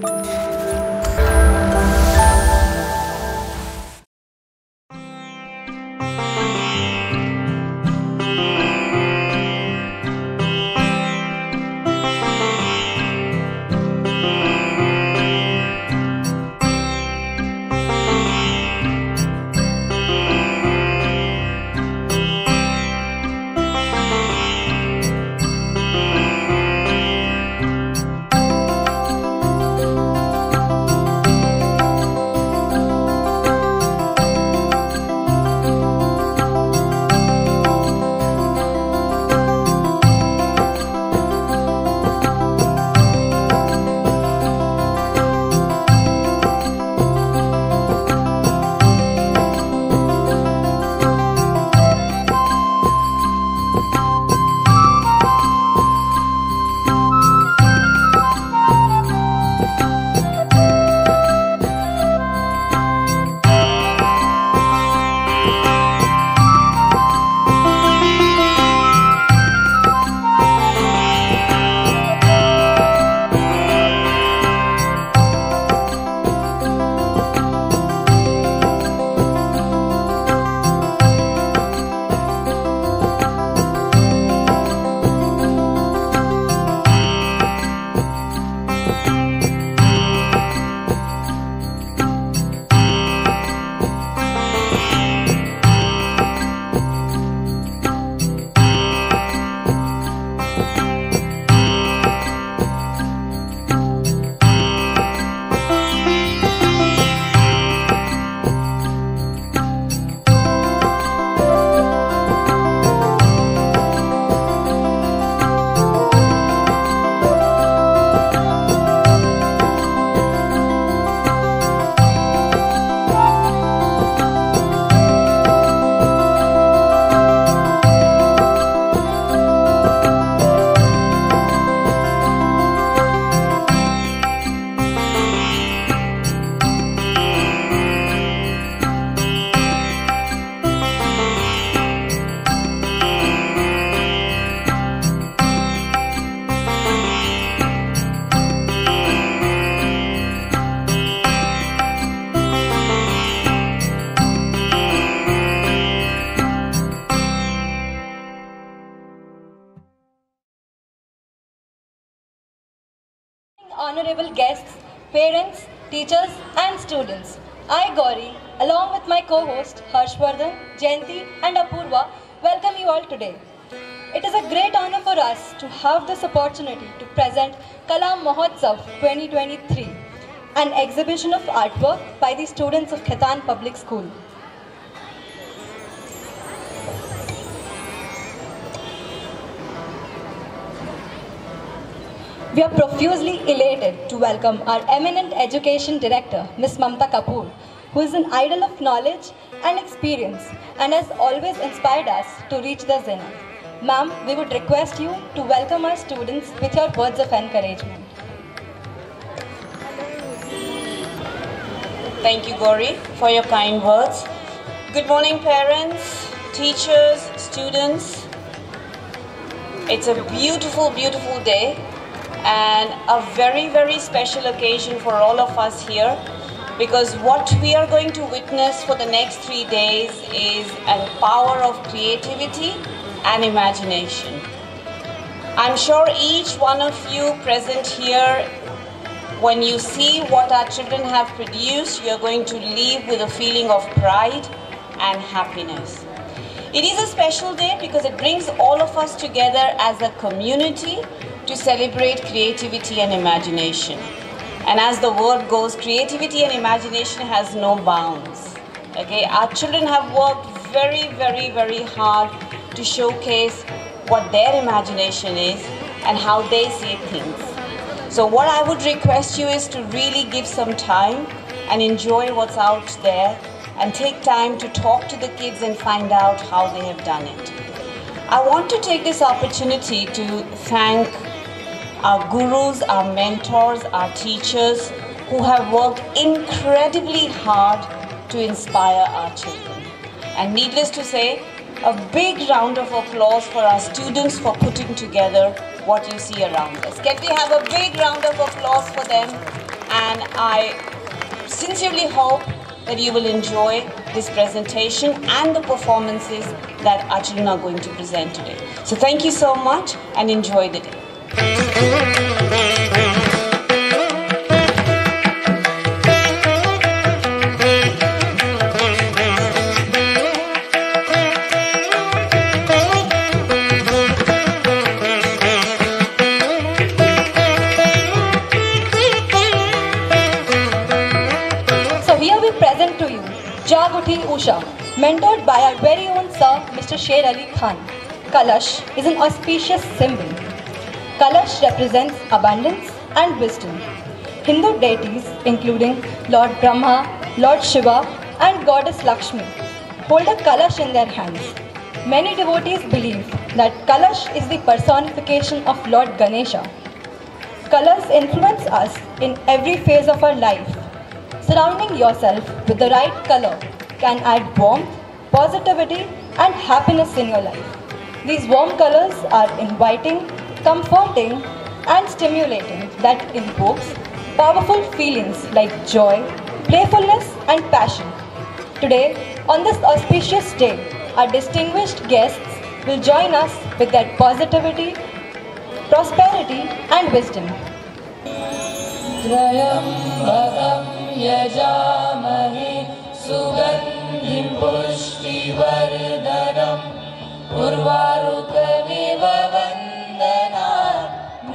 Honorable guests, parents, teachers and students, I Gauri, along with my co-host Harshvardhan, Jayanti and Apurva, welcome you all today. It is a great honor for us to have this opportunity to present Mahotsav 2023, an exhibition of artwork by the students of Khaitan Public School. We are profusely elated to welcome our eminent Education Director, Ms. Mamta Kapoor, who is an idol of knowledge and experience and has always inspired us to reach the zenith. Ma'am, we would request you to welcome our students with your words of encouragement. Thank you, Gauri, for your kind words. Good morning, parents, teachers, students. It's a beautiful, beautiful day and a very, very special occasion for all of us here, because what we are going to witness for the next 3 days is a power of creativity and imagination. I'm sure each one of you present here, when you see what our children have produced, you're going to leave with a feeling of pride and happiness. It is a special day because it brings all of us together as a community to celebrate creativity and imagination. And as the word goes, creativity and imagination has no bounds. Okay, our children have worked very, very, very hard to showcase what their imagination is and how they see things. So what I would request you is to really give some time and enjoy what's out there and take time to talk to the kids and find out how they have done it. I want to take this opportunity to thank our gurus, our mentors, our teachers who have worked incredibly hard to inspire our children. And needless to say, a big round of applause for our students for putting together what you see around us. Can we have a big round of applause for them? and I sincerely hope that you will enjoy this presentation and the performances that our children are going to present today. So thank you so much and enjoy the day. Jaguti Usha, mentored by our very own Sir Mr. Sher Ali Khan. Kalash is an auspicious symbol. Kalash represents abundance and wisdom. Hindu deities including Lord Brahma, Lord Shiva and Goddess Lakshmi hold a Kalash in their hands. Many devotees believe that Kalash is the personification of Lord Ganesha. Colors influence us in every phase of our life. Surrounding yourself with the right color can add warmth, positivity and happiness in your life. These warm colors are inviting, comforting and stimulating that invokes powerful feelings like joy, playfulness and passion. Today, on this auspicious day, our distinguished guests will join us with that positivity, prosperity and wisdom. यजामहे सुगन्धिं पुष्टिवर्धनम् उर्वारुकमिव वन्दनात्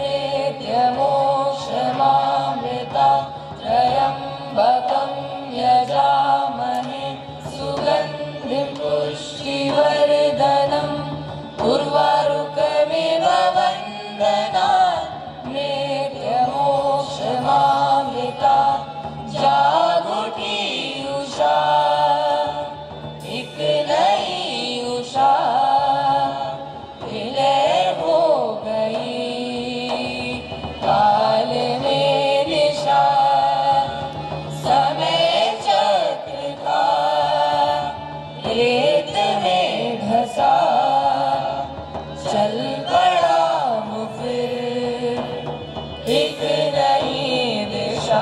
मृत्युमोक्षमामृता त्र्यम्बकं यजामहे सुगन्धिं पुष्टिवर्धनम् उर्वारुकमिव वन्दनात् मृत्युमोक्षमामृता जागुटी उषा एक नई उषा विलय हो गई काल में दिशा समय चक्र का रेत में घसा चल पड़ा मुफिर एक नई दिशा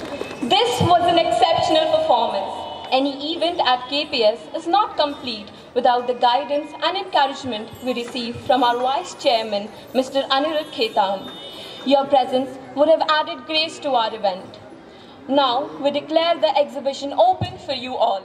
This was an exceptional performance. Any event at KPS is not complete without the guidance and encouragement we receive from our Vice Chairman, Mr. Anirudh Khetan. Your presence would have added grace to our event. Now, we declare the exhibition open for you all.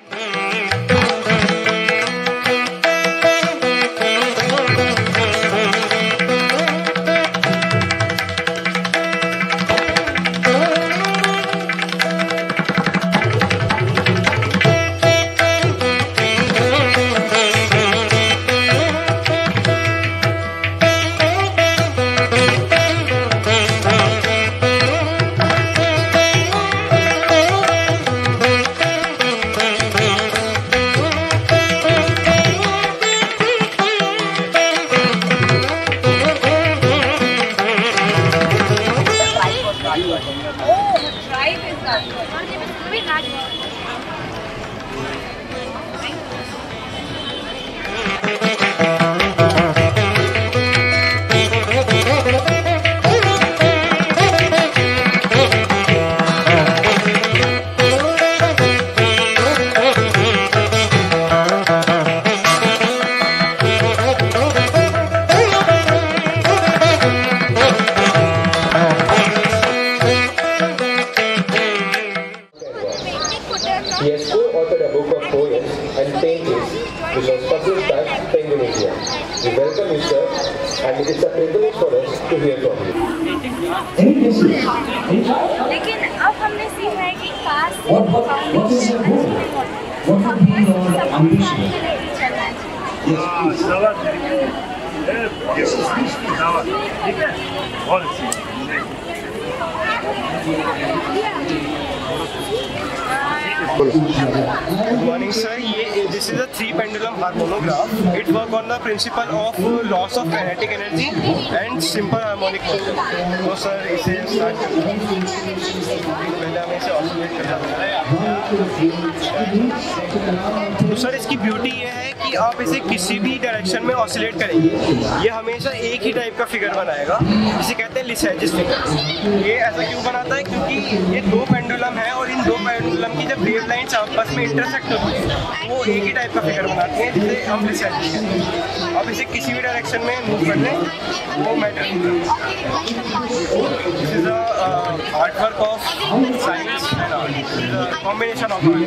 He has co-authored a book of poems and paintings which was published at Ingenuity. We welcome you, sir, and it is a privilege for us to hear from you. लेकिन अब हमने सीखा है कि काश What is your goal? What would be your ambition? Yes, Good morning, sir. This is a 3 pendulum harmonograph. It works on the principle of loss of kinetic energy and simple harmonic motion. तो sir इसे start करते हैं. पहले हमें इसे oscillate करना है. तो sir इसकी ब्यूटी ये है कि आप इसे किसी भी डायरेक्शन में ऑसिलेट करेंगे, ये हमेशा एक ही टाइप का फिगर बनाएगा, जिसे कहते हैं लिसैजिस फिगर. ये ऐसा क्यों बनाता है? क्योंकि ये 2 पेंडुलम है और इन 2 पेंडुलम की जब वेव लाइन्स आपस में इंटरसेक्ट होती है वो एक ही टाइप का फिगर बनाते हैं, जिसे हम लिसैजिस कहते हैं. अब इसे किसी भी डायरेक्शन में मूव कर लें वो मैटर नहीं करता. This is a art work of science and art. This is a combination of art.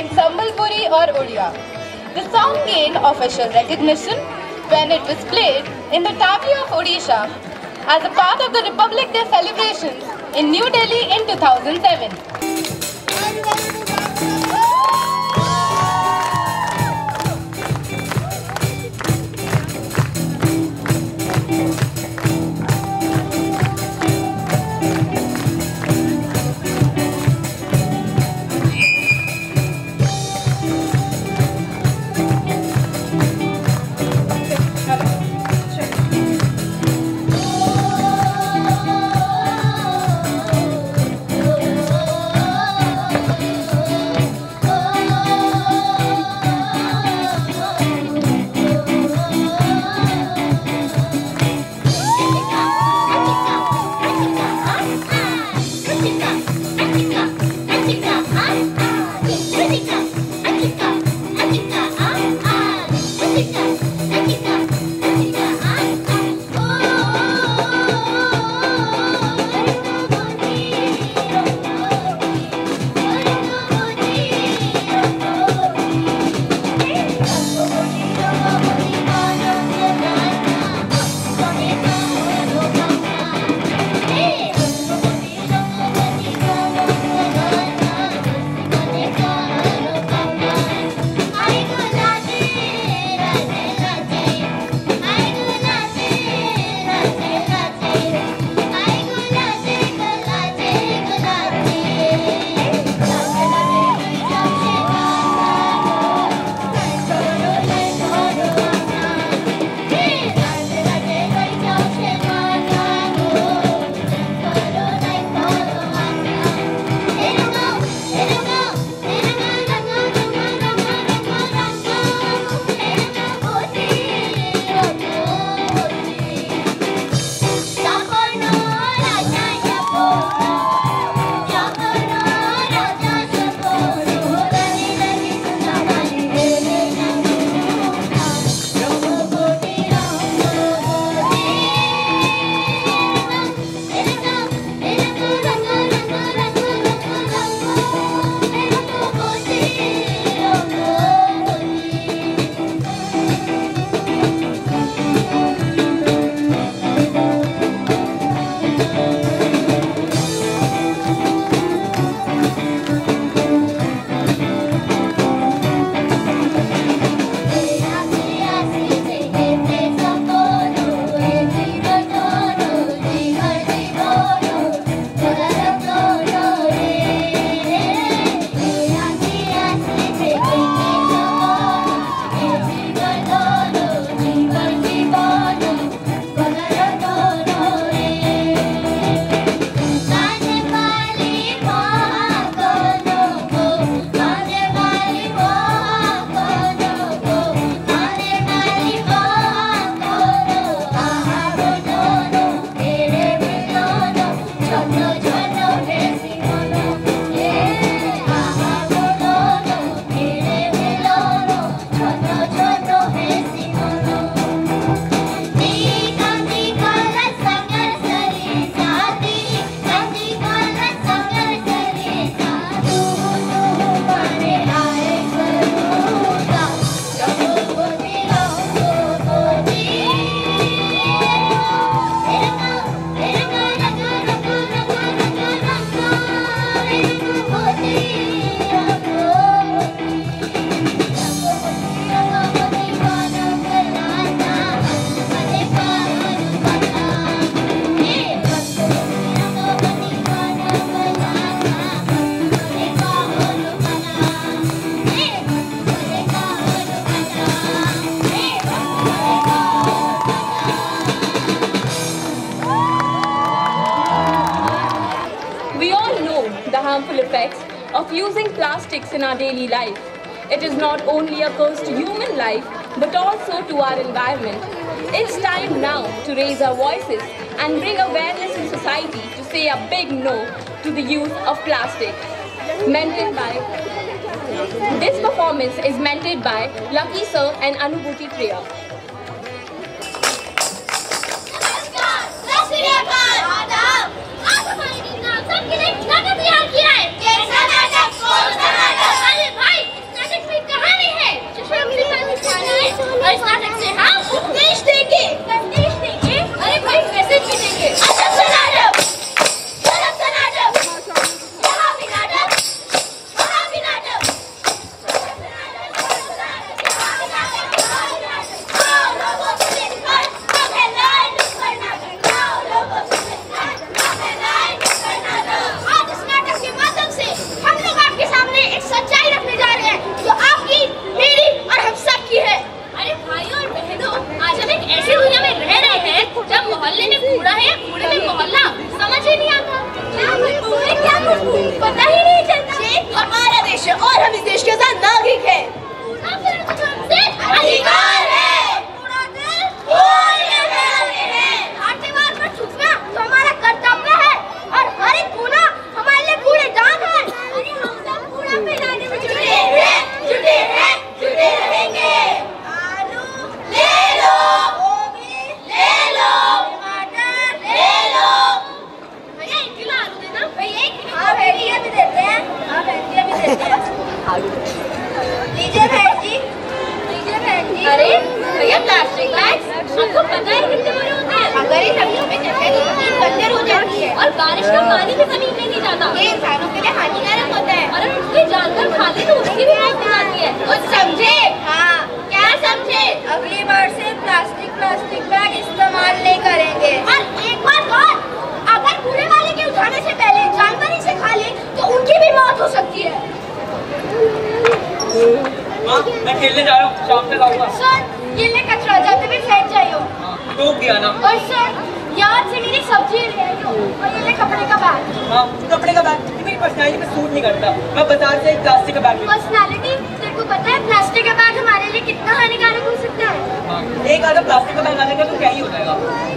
in Sambalpuri or Odia. The song gained official recognition when it was played in the Tavi of Odisha as a part of the Republic Day celebrations in New Delhi in 2007. harmful effects of using plastics in our daily life. It is not only a curse to human life, but also to our environment. It's time now to raise our voices and bring awareness in society to say a big no to the use of plastic. This performance is mentored by Lucky Sir and Anubhuti Priya. आज हमारी team ने सबके लिए नाटक तैयार किया है। कैसा नाटक? कौन सा नाटक? अरे भाई और इस नाटक से हम उपदेश देंगे, संदेश देंगे, अरे भाई मैसेज भी देंगे। अजब सा नाटक, गजब सा नाटक, यहाँ भी नाटक, वहाँ भी नाटक, आओ लोगों को मिलकर हम हैं लाए नुक्कड़ नाटक, आओ लोगों को मिलकर हम हैं लाए नुक्कड़ नाटक। आज इस नाटक के माध्यम से हम लोग आपके सामने एक सच्चाई रखने जा रहे हैं जो आपकी, मेरी और हम सब की है। अरे भाइयों और बहनों, आज हम एक ऐसी दुनिया में रह रहे हैं जब मोहल्ले में कूड़ा है या कूड़े में मोहल्ला समझ ही नहीं आता। क्या खुशबू है, क्या खुशबू, पता ही नहीं चलता। ये हमारा देश है और हम इस देश के साथ नागरिक हैं। हमसे अधिकार है। कूड़ा दिल कोई नहीं है। आतंकवाद पर छुपना तो हमारा कर्तव्य है और हर एक कूड़ा हमारे लिए कूड़ेदान है। अरे हम सब कूड़ा फैलाने में जुटे हैं, जुटे हैं, जुटे रहेंगे। आलू ले लो, गोभी ले लो, टमाटर ले लो। भैया 1 किलो आलू देना। भैया 1 किलो। हाँ भैया भी देते हैं, हाँ भैया भी देते हैं। लीजिए बहन जी, लीजिए बहन जी। अरे भैया प्लास्टिक बैग आपको पता है कितने बड़े होते हैं? अगर ये जमीन में चले तो जमीन बंजर हो जाती है और बारिश का पानी भी जमीन में नहीं जाता। ये इंसानों के लिए हानिकारक होता है और अगर उसके जानवर खा ले तो उसकी भी मौत हो जाती है। कुछ समझे? हाँ, क्या समझे? अगली बार से प्लास्टिक बैग इस्तेमाल नहीं करेंगे। और एक बात और, अगर कूड़े वाले के उठाने से पहले जानवर इसे खा ले तो उनकी भी मौत हो सकती है। मैं खेलने जा रहा हूँ, शाम तक आऊंगा। सर, ये ले कचरा जाते भी फेंक जाइयो। टोक दिया ना। और सर, याद से मेरी सब्जी ले आइयो और ये ले कपड़े का बैग। हाँ, कपड़े का बैग मेरी पर्सनैलिटी पे सूट नहीं करता। मैं बाजार से एक प्लास्टिक का बैग लूँ। पर्सनैलिटी? तेरे को पता है प्लास्टिक का बैग हमारे लिए कितना हानिकारक हो सकता है? हाँ, एक आधा प्लास्टिक का बैग आ जाएगा तो क्या ही हो जाएगा।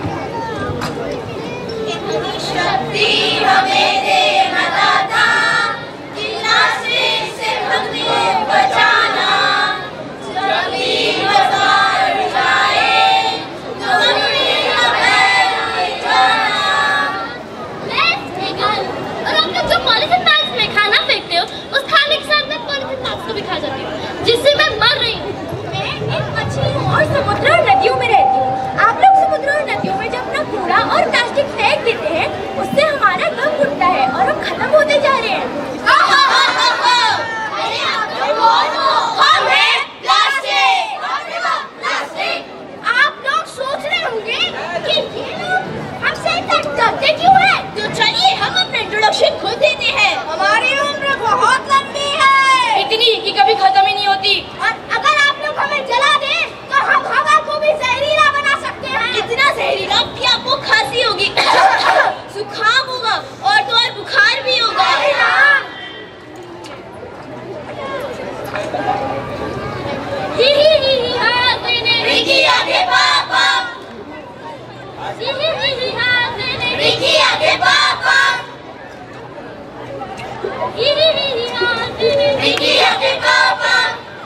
इतनी शक्ति हमें दे न दाता, कि प्लास्टिक से हमें बचाना। जमीन बाजार जाए तो हमें हमें जाना। Let's begin। और आप लोग जो पॉलीथिन बैग्स में खाना फेंकते हो, उस खाने के साथ मैं पॉलीथिन बैग्स को भी खा जाती हूँ, जिससे मैं मर रही हूँ। मैं एक मछली हूँ और समुद्र और नदियों में रहती हूँ। आप लोग समुद्र और नदियों में जब अपना कूड़ा और प्लास्टिक फेंक देते हैं, उससे हमारा दम घुटता है और हम खत्म होते जा रहे हैं। अरे आप लोग कौन हो? हम हैं प्लास्टिक। आप लोग सोच रहे होंगे कि ये लोग हमसे इतना डरते क्यों हैं? तो चलिए हम अपना इंट्रोडक्शन खुद देते हैं। हमारी उम्र बहुत लंबी है, इतनी कि कभी खत्म ही नहीं होती। और अगर आप लोग हमें जला दें तो हम हवा को भी जहरीला बना सकते हैं। इतना जहरीला कि आपको खांसी होगी, जुकाम होगा और तो और बुखार भी होगा। रिकी आगे पापा, रिकी आगे पापा, रिकी आगे पापा।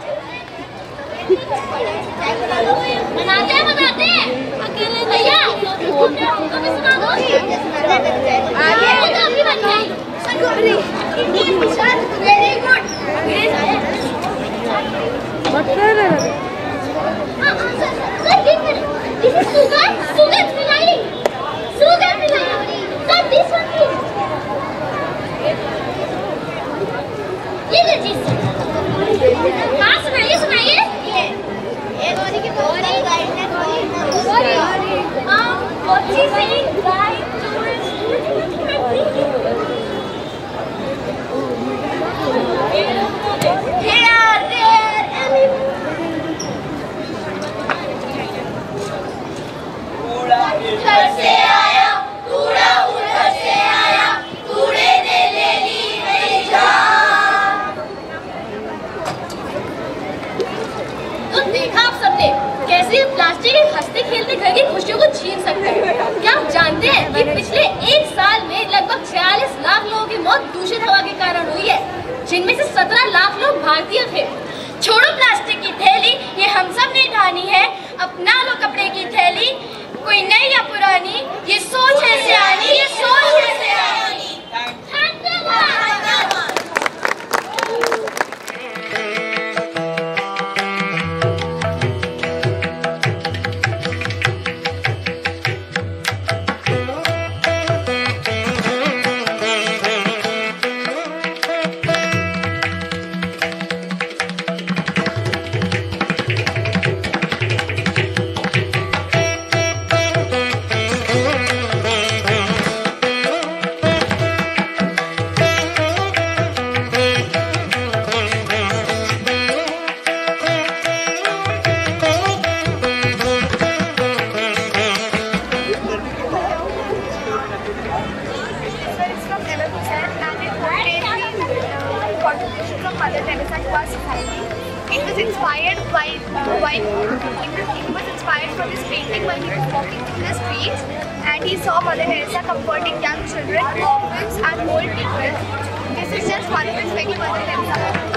बनाते हैं अकेले भैया, हमको भी सुना दो। आगे तो अभी बन गई। Very good. This is sugar filling. Sir, this one please. ये लीजिए सर। हाँ सुनाइए। ये गौरी की गौरी गाइड है गौरी। हाँ, what she saying? Guide towards Here are there उधर से आया कूड़ा, उधर से आया कूड़े ने ले ली मेरी जान। तो देखा आप सबने कैसे प्लास्टिक एक हंसते खेलते घर की खुशियों को छीन सकते हैं। क्या आप जानते हैं कि पिछले 1 साल में लगभग 46 लाख लोगों की मौत दूषित हवा के कारण हुई है, जिनमें से 17 लाख लोग भारतीय थे। छोड़ो प्लास्टिक की थैली, ये हम सब ने ठानी है। अपना लो कपड़े की थैली, कोई नई या पुरानी, ये सोच है सियानी, ये सोच है सियानी। was inspired for this painting while he was walking through the streets, and he saw Mother Teresa comforting young children, orphans, and old people. This is just one of his many Mother Teresa.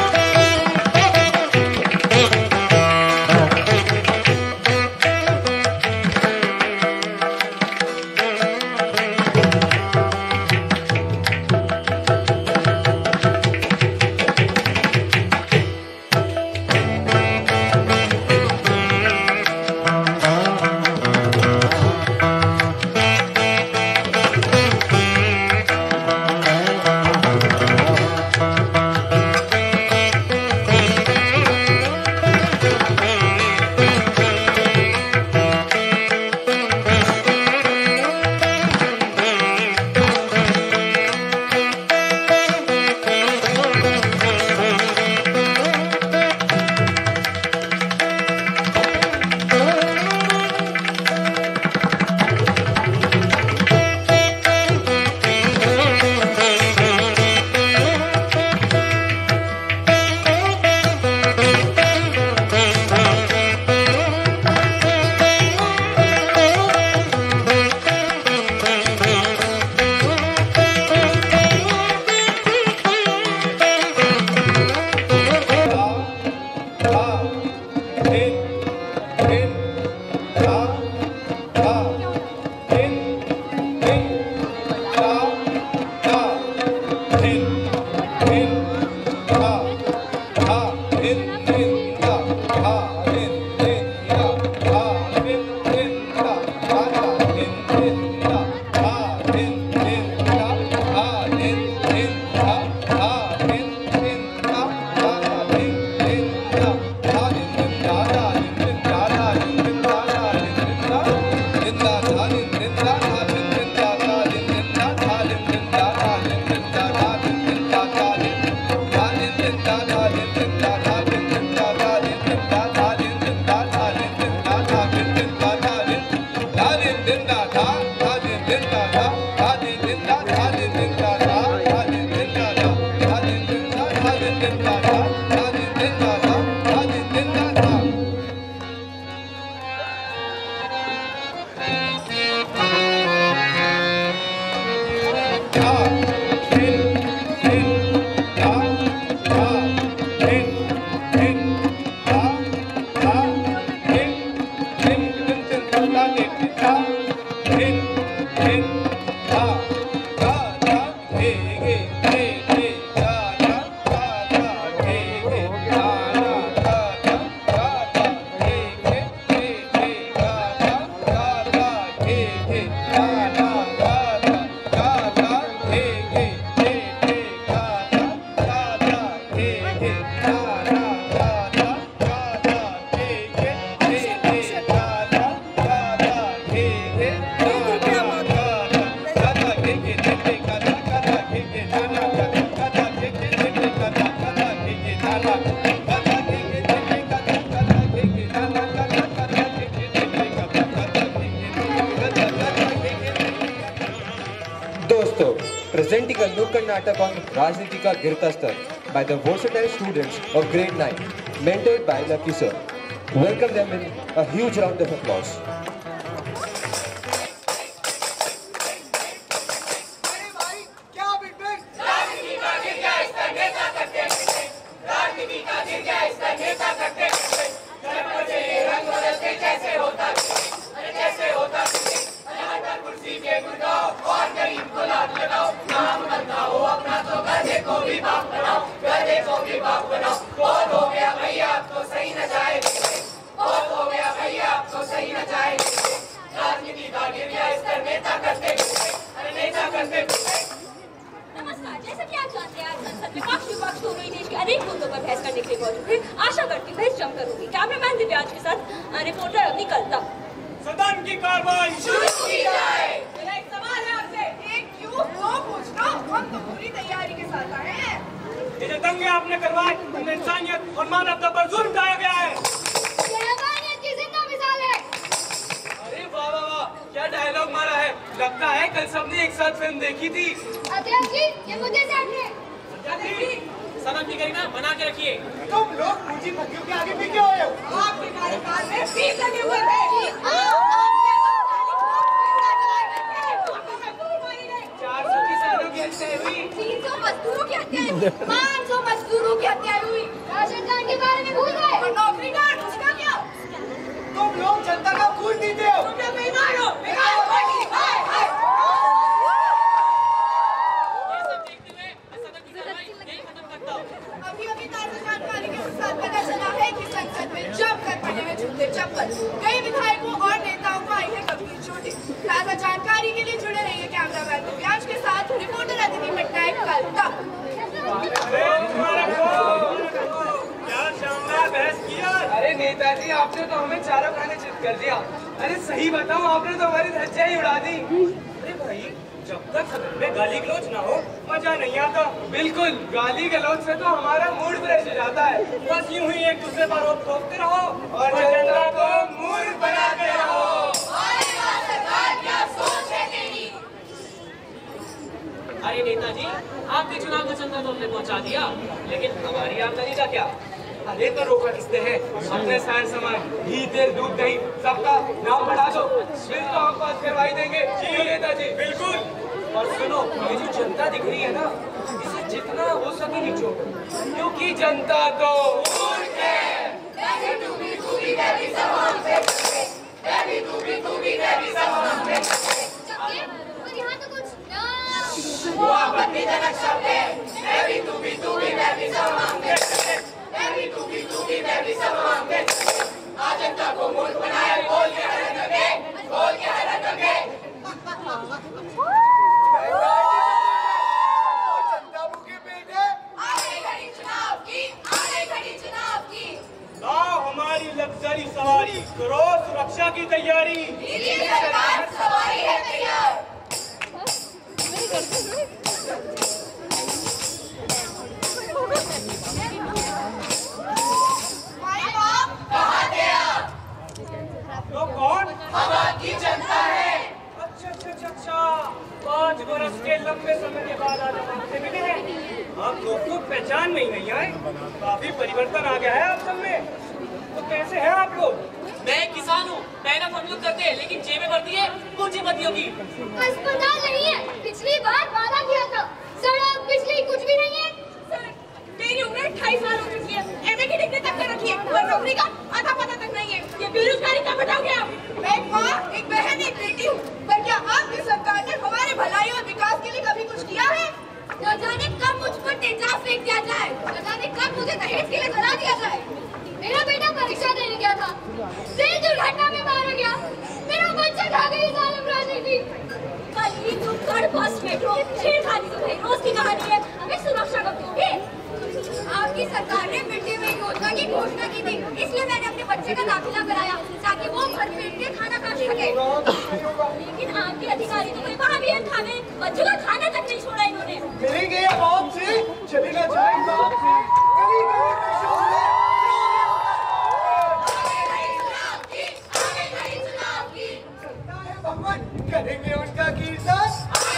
presenting a Nukkad Natak on Rajniti Ka Girta Star by the versatile students of grade 9, mentored by Lucky Sir. Welcome them in a huge round of applause. आशा करती हूँ जम करूंगी। Cameraman Divya's के साथ reporter अग्नि कलता। सदन की कार्रवाई शुरू की जाए। मेरा एक सवाल है आपसे, एक क्यों दो पूछना, हम तो पूरी तैयारी के साथ आए हैं। ये जो दंगे आपने करवाए उनमें इंसानियत और मानवता पर जुल्म ढाया गया है। ये हैवानियत की जिंदा मिसाल है। अरे वाह वाह वाह, क्या डायलॉग मारा है। लगता है कल सबने एक साथ फिल्म देखी थी। अध्यक्ष जी, ये मुझे देखिए। सनम की गरिमा बना के रखिए। तुम लोग पूंजीपतियों के आगे पीछे हो रहे हो। आपके कार्यकाल में फीस लगे हुए थे। 400 किसानों की हत्या हुई, 300 मजदूरों की हत्या हुई, 500 मजदूरों की हत्या हुई। राशन कार्ड के बारे में भूल गए और नौकरी कार्ड उसका क्या? तुम लोग जनता का खून पीते हो। तुम लोग बेईमान हो। बेकार हो। हाय हाय। ये सब देखते हुए मैं सदन की कार्यवाही यही खत्म करता हूँ। अभी ताजा जानकारी के अनुसार पता चला है कि संसद में जमकर पड़े हैं जूते चप्पल। कई विधायकों और नेताओं को आई है गंभीर चोटें। ताजा जानकारी के लिए जुड़े रहिए कैमरामैन दिव्यांश के साथ, रिपोर्टर अदिति पटनायक कलकत्ता। क्या शानदार बहस किया। अरे नेताजी, आपने तो हमें चारों खाने चित कर दिया। अरे सही बताऊं, आपने तो हमारी धज्जियां ही उड़ा दी। अरे भाई, जब तक सदन में गाली गलौज ना हो मजा नहीं आता। बिल्कुल, गाली गलौज से तो हमारा मूड फ्रेश हो जाता है। बस यूं ही एक दूसरे पर रोक ठोकते रहो और जनता को मूर्ख बनाते रहो। अरे नेताजी, आपके चुनाव का चंदा तो हमने पहुंचा दिया, लेकिन हमारी आमदनी का क्या? अरे तो रोका किसने है? अपने सारे सामान घी तेल दूध दही सबका नाम बढ़ा दो, बिल तो हम पास करवाई देंगे। जी नेताजी, बिल्कुल। और सुनो, ये जो जनता दिख रही है ना, इसे जितना हो सके निचो, क्योंकि जनता तो मूर्ख है। वो आपत्तिजनक शब्द है। मैं भी तू भी मैं भी सब मांगते। मैं भी तू भी मैं भी सब मांगते। आज जनता को मूर्ख बनाया, बोल के हैरान करके, बोल के हैरान करके। जनता भूखे पेट है। आगे घड़ी चुनाव की, आगे घड़ी चुनाव की। लाओ हमारी लग्जरी सवारी, करो सुरक्षा की तैयारी। लीजिए सरकार, सवारी है तैयार। तो कौन? हम आपकी जनता है। अच्छा। 5 बरस के लंबे समय के बाद आज हम आपसे मिले हैं। आप लोग को पहचान में ही नहीं आए। काफी परिवर्तन आ गया है आप सब में। तो कैसे हैं आप लोग? मैं किसान हूँ, मेहनत हम लोग करते हैं, लेकिन जेबें भरती है पूंजीपतियों की। अस्पताल नहीं है, पिछली बार वादा किया था। सड़क बिजली कुछ भी नहीं है। मेरी उम्र 28 साल हो चुकी है। एमए की डिग्री तक कर रखी है और नौकरी का आधा पता तक नहीं है। ये बेरोजगारी कब हटाओगे आप? मैं एक माँ, एक बहन, एक बेटी हूँ। पर क्या आपकी सरकार ने हमारे भलाई और विकास के लिए कभी कुछ किया है? न जाने कब मुझ पर तेजाब फेंक दिया जाए, न जाने कब मुझे दहेज के लिए जला दिया जाए। मेरा बेटा परीक्षा देने गया था, रेल दुर्घटना में मारा गया। मेरा बच्चा खा गई जालिम राजनीति। कल ही तुम थर्ड बस मेट्रो छेड़खानी तो भाई रोज की कहानी है। हमें सुरक्षा कब दोगे? आपकी सरकार ने मिड डे मील योजना की घोषणा की थी, इसलिए मैंने अपने बच्चे का दाखिला कराया ताकि वो भर पेट के खाना खा सके। लेकिन आपके अधिकारी तो वहाँ भी खा गए, बच्चों का खाना तक नहीं छोड़ा इन्होंने। मिलेंगे बाप से, चलेगा जाए बाप से। गली गली में शोर है। भगवान करेंगे उनका कीर्तन।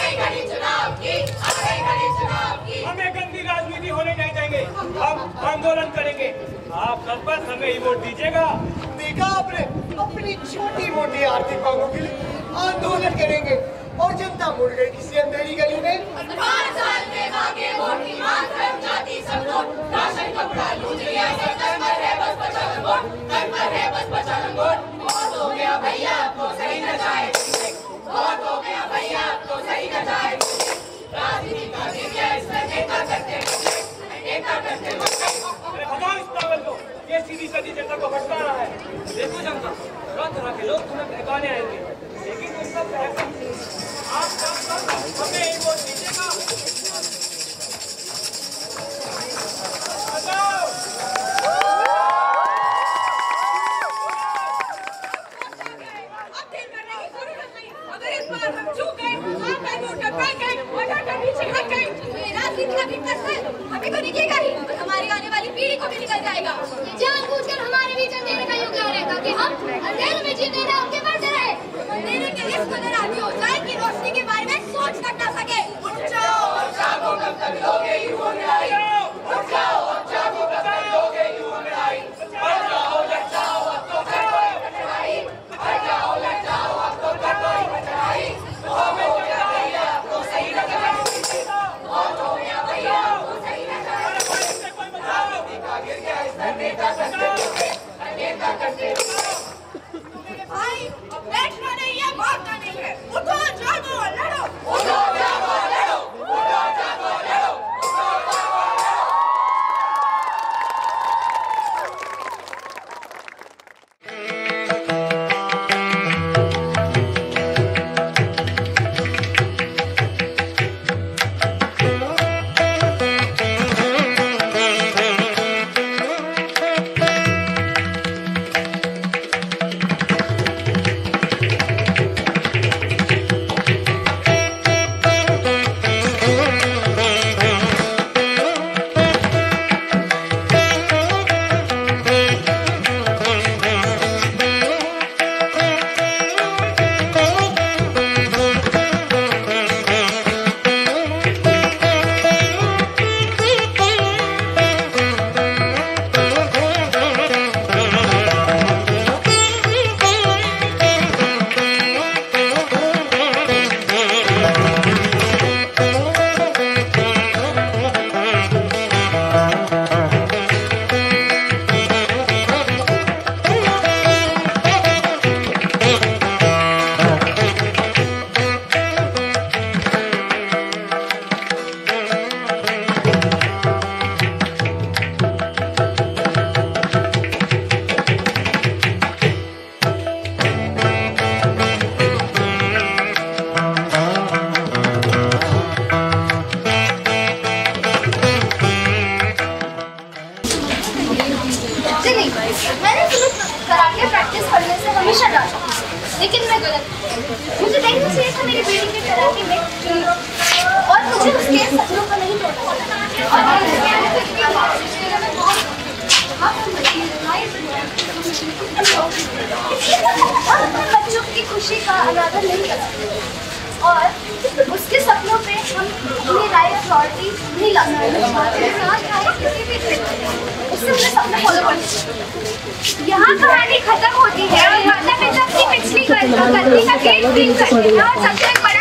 हमें गंदी राजनीति होने नहीं देंगे। हम आंदोलन करेंगे। आप सब बस हमें ही वोट दीजिएगा। देखा आपने, अपनी छोटी मोटी आर्थिक मांगों के लिए आंदोलन करेंगे और जनता मुड़ गई किसी अंधेरी गली में। 5 साल में मांगे वोट की मांग, धर्म जाति सब नोट, राशन कपड़ा लूट लिया सब। तन पर है बस 55 वोट, तन पर है बस 55 वोट। बहुत हो गया भैया, अब तो सही न जाए। बहुत हो गया भैया, अब तो सही न जाए। राजनीति का दिव्या इसमें नेता करते भगाओ इस पागल को, ये सीधी सादी जनता को भटका रहा है। देखो जनता, तरह के लोग तुम्हें बहकाने आएंगे, लेकिन तुम सब आप सब हमें एक वोट दीजिएगा। अगर इस बार हम चूक गए, हमें तो निकलेगा ही और हमारी आने वाली पीढ़ी को भी निकल जाएगा। जानबूझकर हमारे बीच अंधेरे का युग है ताकि हम अंधेरे में जीते रहे, आपके बढ़ते रहे। अंधेरे के इस कदर आदि हो जाए कि रोशनी के बारे में सोच तक ना सके। उठ जाओ, जागो, कब तक लोगे ही होने आई। लेकिन मैं गलत मुझे देखना चाहिए था मेरी बेटी के कराटे में और मुझे उसके सपनों को नहीं तोड़ना और बच्चों की खुशी का अनादर नहीं करते और उसके सपनों पे हम अपनी राइट अथॉरिटी नहीं ला सकते उससे उन्हें सपने फॉलो करते। यहाँ कहानी खत्म होती है और माता पिता अपनी पिछली गलती का गेट क्लीन करते हैं और सबसे